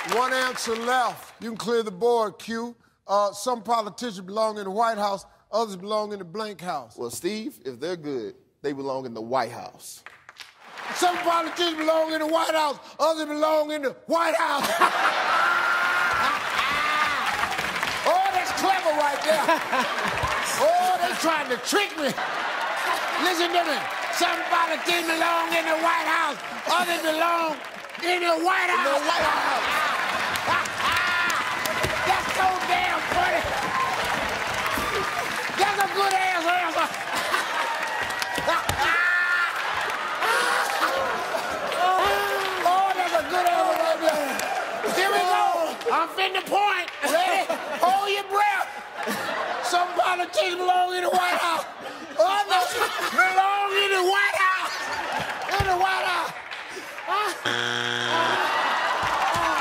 One answer left. You can clear the board, Q. Some politicians belong in the White House, others belong in the blank house. Well, Steve, if they're good, they belong in the White House. Some politicians belong in the White House, others belong in the White House. Oh, that's clever right there. Oh, they trying to trick me. Listen to me. Some politicians belong in the White House, others belong in the White House. In the White House. That's so damn funny. That's a good answer. Oh, that's a good answer right there. Here we go. I'm finna point. Ready? Hold your breath. Some politicians belong in the White House. Others belong in the White House. In the White House.